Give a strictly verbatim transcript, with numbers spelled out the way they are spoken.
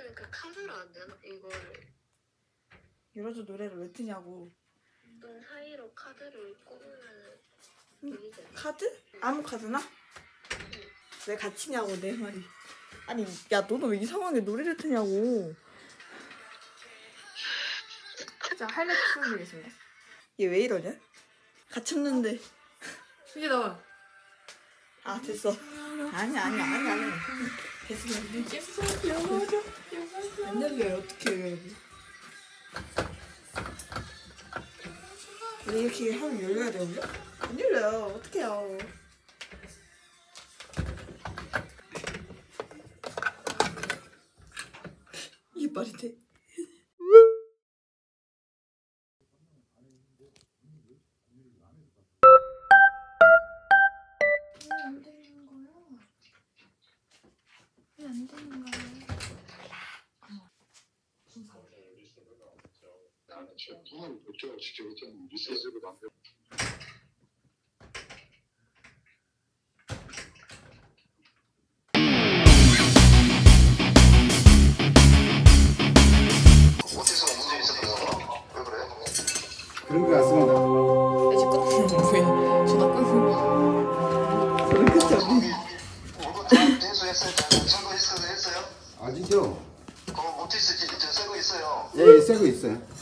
그 카드로 안 되나? 이거를 이러저 노래를 왜 트냐고. 눈 사이로 카드를 꼽으면은 응. 카드? 아무 카드나? 응. 왜 같이냐고 내 말이. 아니 야 너도 왜 이상하게 노래를 트냐고. 자 하이라이트 풀어드리겠습니다. 얘 왜 이러냐? 갇혔는데. 이게 나와. 아 됐어. 아니 아니 아니 아니. 됐어. 열어줘. 안 열려요. 어떻게 해요 여기. 원래 이렇게 하면 열려야 돼요 원래? 안 열려요. 어떻게 해요. 이게 말이 돼? 안 되는 거야? 왜 안 되는 거야? 나는 지금 통화를 그쪽으로 직접 했잖아. 리서치를 안 해. 어디서 문제 있었어? 왜 그래? 그런 거 같습니다. 야, 지금 끊는 뭐야? 전화 끊는 거. 그런 끝이 없니? 물건 다 회수했어요? 새거 했어요? 했어요? 아직요? 그럼 못했을 때 이제 새거 있어요. 예, 새거 있어요.